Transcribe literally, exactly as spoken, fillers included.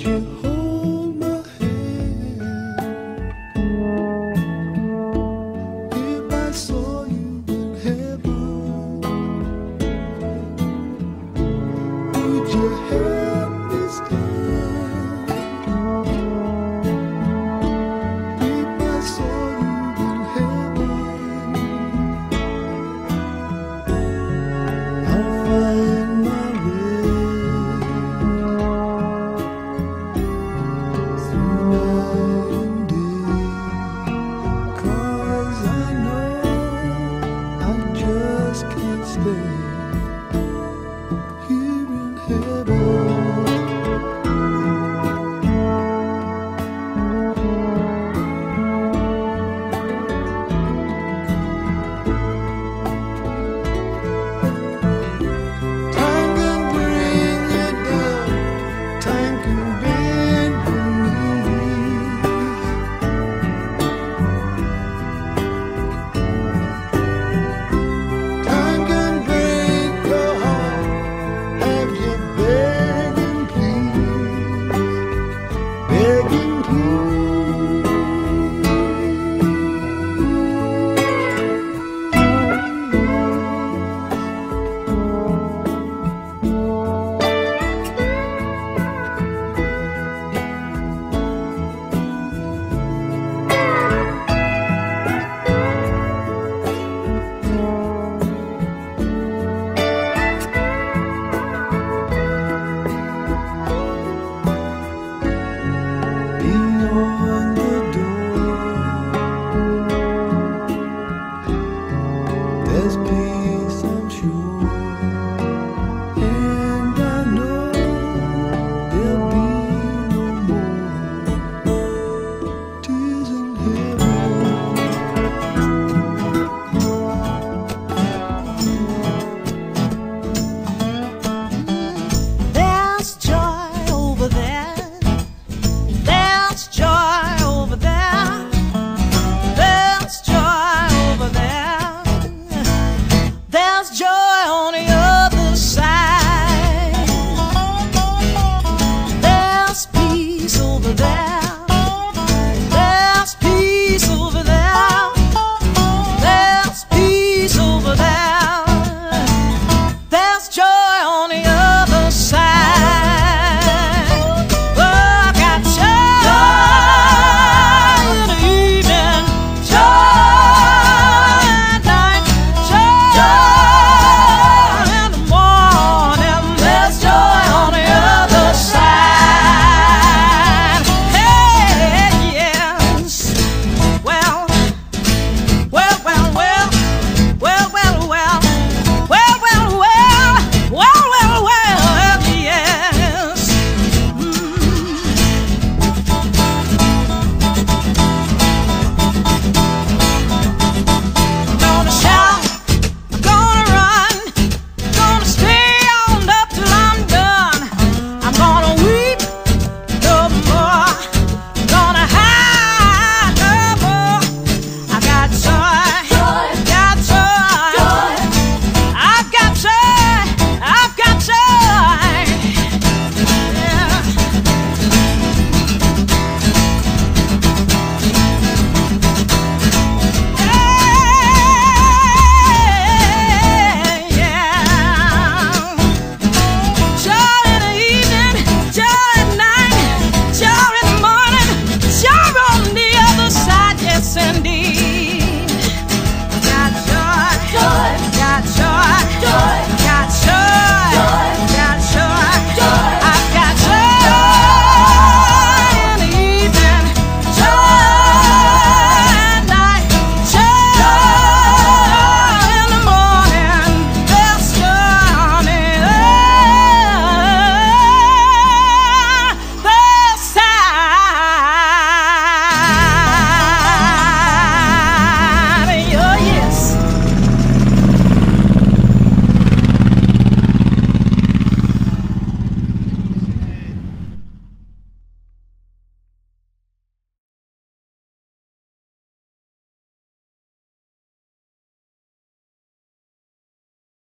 you hold my hand? If I saw you in heaven, would you help me stand? If I saw you in heaven, I'll find my way through night and day, 'cause I know I just can't stay here in heaven. Time can bring you down, time can bend your knees. Time can break your heart, have you begging please, begging please. Beyond the door, there's peace, I'm sure, and I know there'll be no more tears in heaven. There's joy over there. There's joy over there. There's joy over there. There's joy on the other side. There's peace over there.